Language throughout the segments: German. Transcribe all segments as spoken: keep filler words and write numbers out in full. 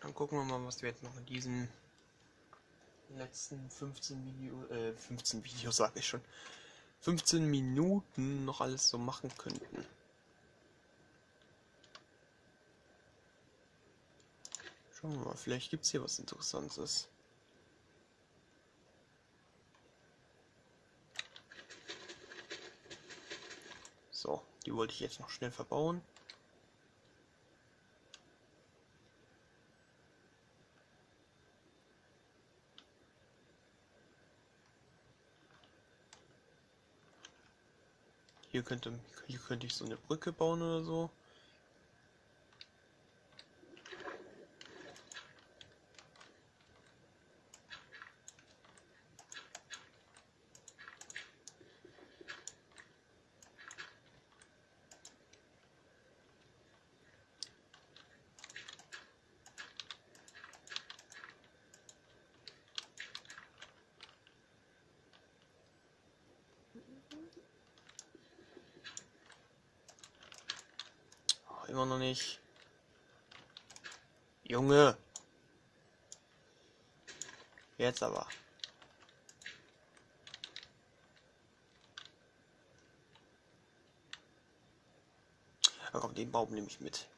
Dann gucken wir mal, was wir jetzt noch in diesen letzten fünfzehn Video, äh, fünfzehn Videos, sag ich schon, fünfzehn Minuten noch alles so machen könnten. Schauen wir mal, vielleicht gibt es hier was Interessantes. So, die wollte ich jetzt noch schnell verbauen. Hier könnte, hier könnte ich so eine Brücke bauen oder so. Immer noch nicht. Junge! Jetzt aber. Ja, komm, den Baum nehme ich mit.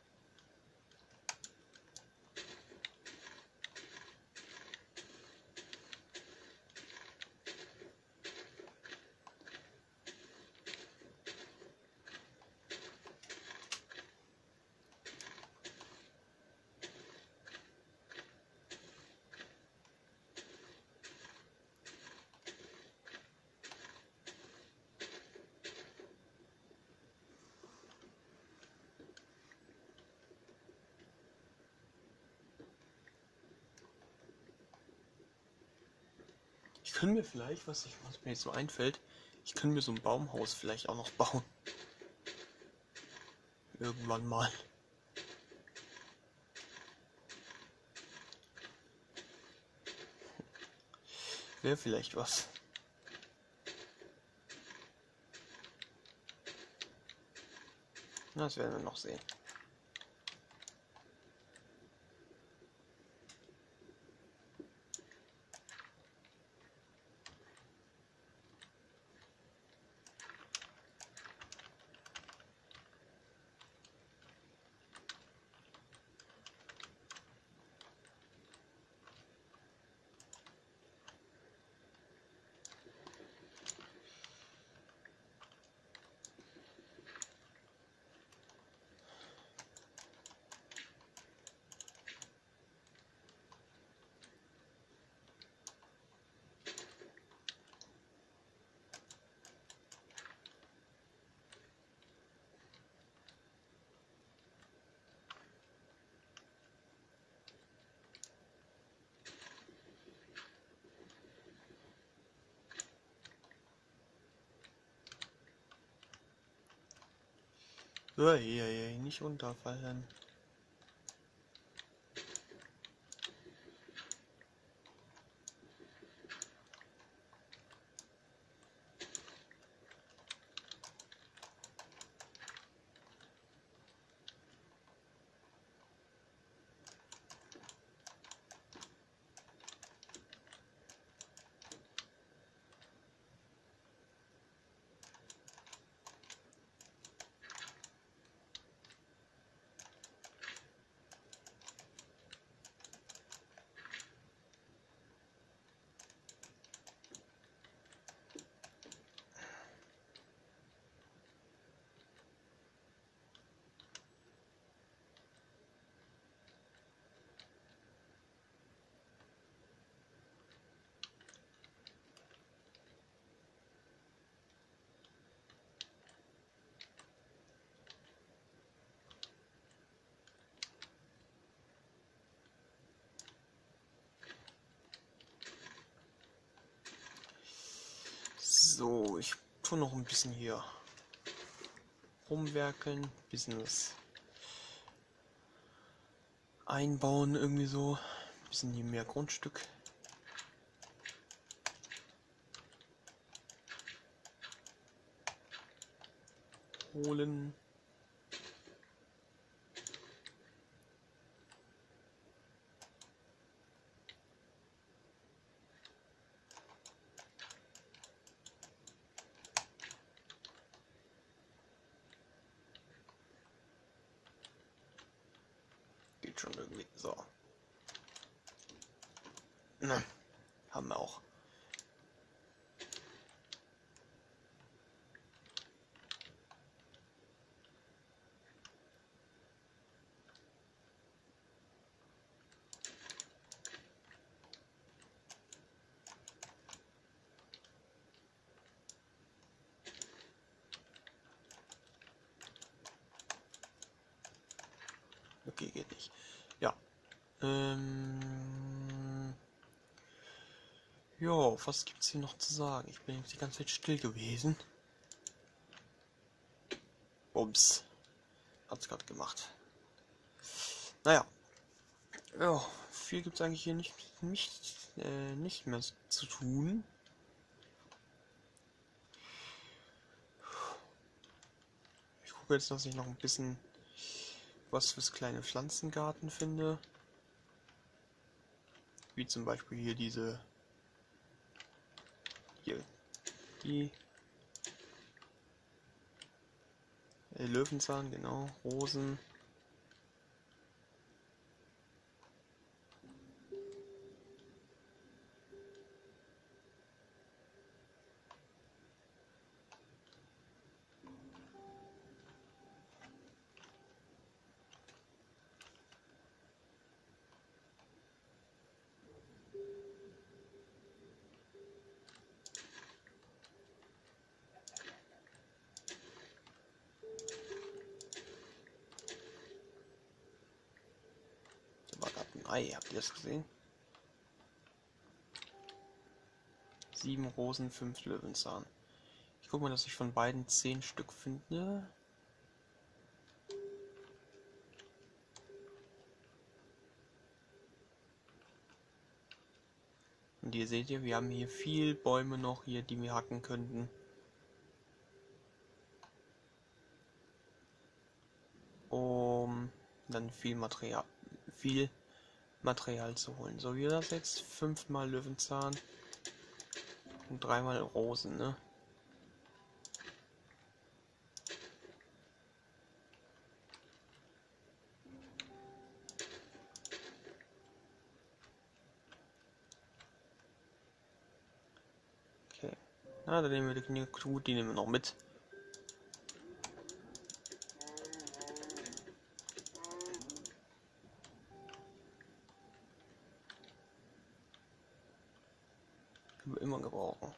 Ich könnte mir vielleicht, was, ich, was mir jetzt so einfällt, ich könnte mir so ein Baumhaus vielleicht auch noch bauen. Irgendwann mal. Wäre vielleicht was. Na, das werden wir noch sehen. Uiuiui, nicht runterfallen. So, ich tue noch ein bisschen hier rumwerkeln, ein bisschen was einbauen, irgendwie so, ein bisschen hier mehr Grundstück. Holen. geht schon irgendwie. So. Na, haben wir auch. Okay, geht nicht. Ja. Ähm. Jo, was gibt's hier noch zu sagen? Ich bin jetzt die ganze Zeit still gewesen. Ups. Hat's gerade gemacht. Naja. Ja, viel gibt's eigentlich hier nicht, nicht, äh, nicht mehr zu tun. Ich gucke jetzt, dass ich noch ein bisschen was fürs kleine Pflanzengarten finde. Wie zum Beispiel hier diese hier die äh, Löwenzahn, genau, Rosen. Da war gerade ein Ei, habt ihr das gesehen? Sieben Rosen, fünf Löwenzahn. Ich gucke mal, dass ich von beiden zehn Stück finde. Und ihr seht ja, wir haben hier viel Bäume noch hier, die wir hacken könnten. Um dann viel Material, viel Material zu holen. So wie das jetzt fünfmal Löwenzahn und dreimal Rosen, ne? Okay. Na, dann nehmen wir die gut, die nehmen wir noch mit. Können wir immer gebrauchen.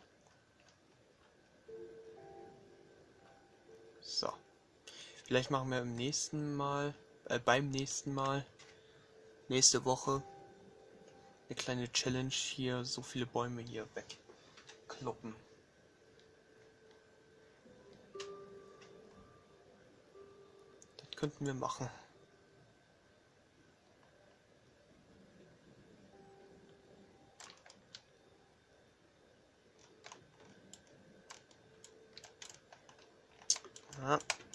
So. Vielleicht machen wir im nächsten Mal, äh, beim nächsten Mal, nächste Woche, eine kleine Challenge hier, so viele Bäume hier wegkloppen. Das könnten wir machen. Ja.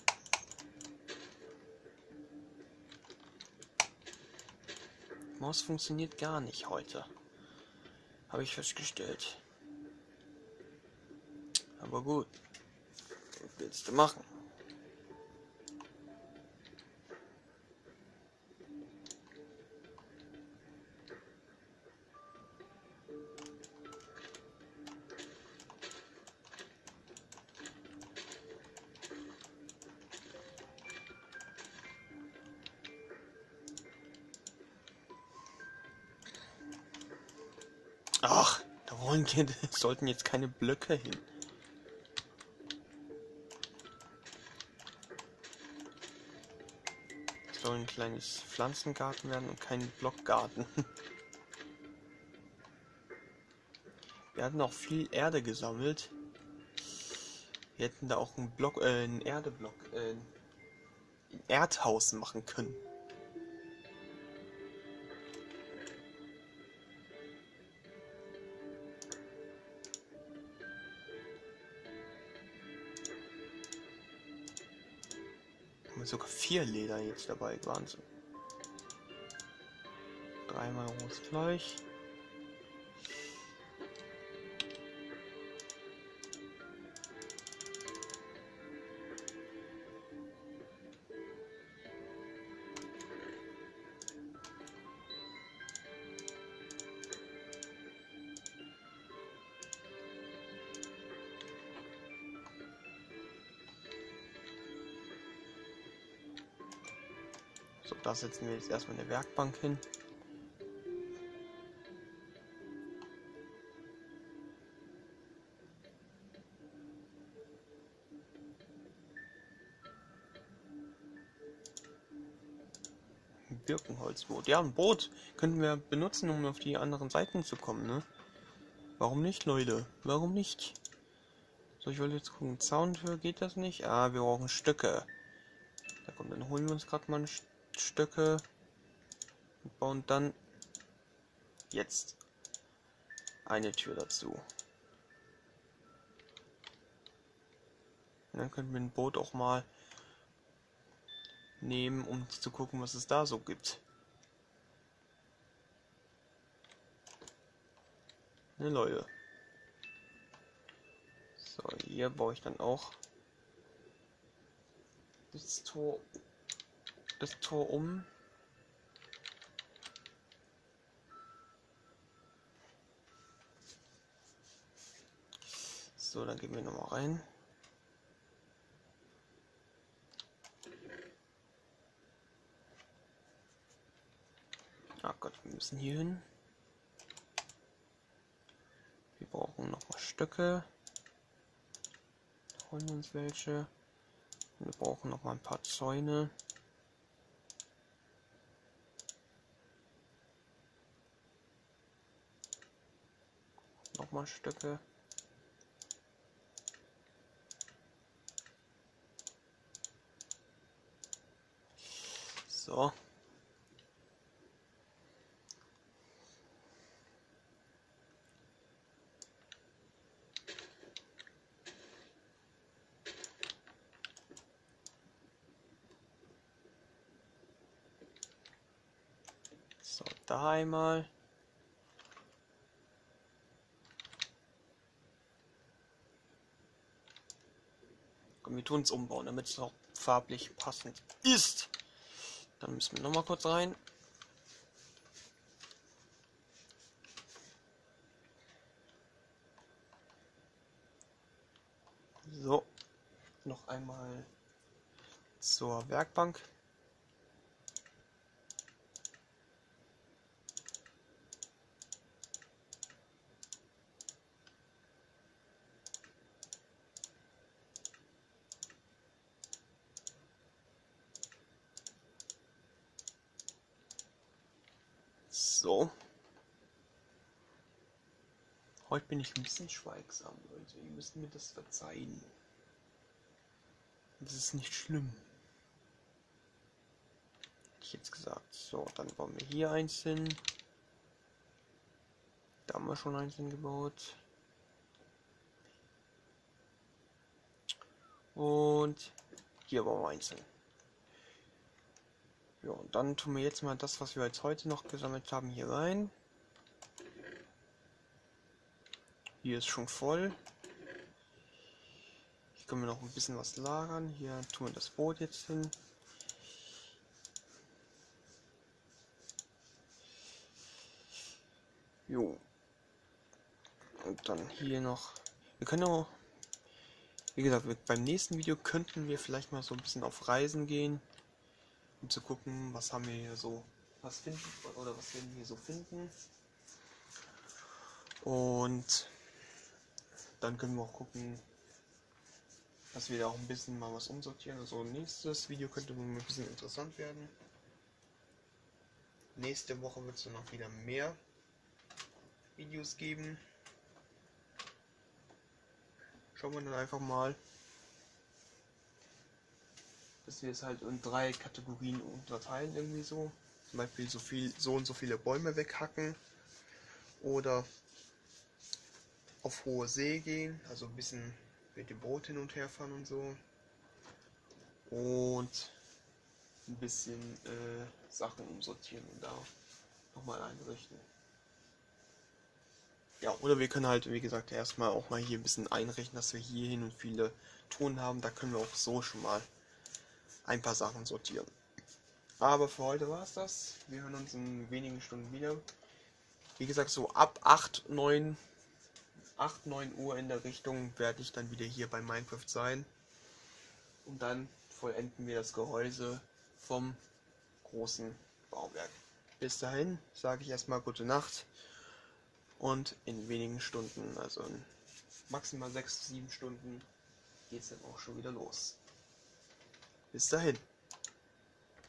Maus funktioniert gar nicht heute. Habe ich festgestellt. Aber gut. Was willst du machen? Ach, da wollen wir, sollten jetzt keine Blöcke hin. Es soll ein kleines Pflanzengarten werden und kein Blockgarten. Wir hatten auch viel Erde gesammelt. Wir hätten da auch einen Block, äh, einen Erdeblock, äh, ein Erdhaus machen können. Sogar vier Leder jetzt dabei, Wahnsinn. Dreimal rohes Fleisch. So, da setzen wir jetzt erstmal eine Werkbank hin. Birkenholzboot. Ja, ein Boot könnten wir benutzen, um auf die anderen Seiten zu kommen, ne? Warum nicht, Leute? Warum nicht? So, ich wollte jetzt gucken. Zauntür geht das nicht? Ah, wir brauchen Stöcke. Da kommt, dann holen wir uns gerade mal St Stöcke und bauen dann jetzt eine Tür dazu. Und dann könnten wir ein Boot auch mal nehmen, um zu gucken, was es da so gibt. Ne, Leute. So, hier baue ich dann auch das Tor, das Tor um. So, dann gehen wir nochmal rein. Ach Gott, wir müssen hier hin. Wir brauchen nochmal Stöcke. Da holen wir uns welche. Wir brauchen noch mal ein paar Zäune. Nochmal Stöcke. So. So, da einmal. Und wir tun es umbauen, damit es auch farblich passend ist. Dann müssen wir noch mal kurz rein. So, noch einmal zur Werkbank. So. Heute bin ich ein bisschen schweigsam, Leute. Ihr müsst mir das verzeihen. Das ist nicht schlimm. Hätte ich jetzt gesagt. So, dann bauen wir hier eins hin. Da haben wir schon eins hingebaut. Und hier bauen wir eins hin. Ja, und dann tun wir jetzt mal das, was wir jetzt heute noch gesammelt haben, hier rein. Hier ist schon voll. Hier können wir noch ein bisschen was lagern. Hier tun wir das Boot jetzt hin. Jo. Und dann hier noch. Wir können auch, wie gesagt, beim nächsten Video könnten wir vielleicht mal so ein bisschen auf Reisen gehen, um zu gucken, was haben wir hier so, was finden oder was wir hier so finden. Und dann können wir auch gucken, dass wir da auch ein bisschen mal was umsortieren. Also nächstes Video könnte ein bisschen interessant werden. Nächste Woche wird es dann auch wieder mehr Videos geben. Schauen wir dann einfach mal, dass wir es halt in drei Kategorien unterteilen irgendwie so. Zum Beispiel so viel, so und so viele Bäume weghacken oder auf hohe See gehen, also ein bisschen mit dem Boot hin und her fahren und so. Und ein bisschen äh, Sachen umsortieren und da nochmal einrichten. Ja, oder wir können halt, wie gesagt, erstmal auch mal hier ein bisschen einrichten, dass wir hier hin und viele Ton haben. Da können wir auch so schon mal ein paar Sachen sortieren. Aber für heute war es das. Wir hören uns in wenigen Stunden wieder. Wie gesagt, so ab acht, neun Uhr in der Richtung werde ich dann wieder hier bei Minecraft sein. Und dann vollenden wir das Gehäuse vom großen Bauwerk. Bis dahin sage ich erstmal gute Nacht und in wenigen Stunden, also in maximal sechs, sieben Stunden, geht es dann auch schon wieder los. Bis dahin.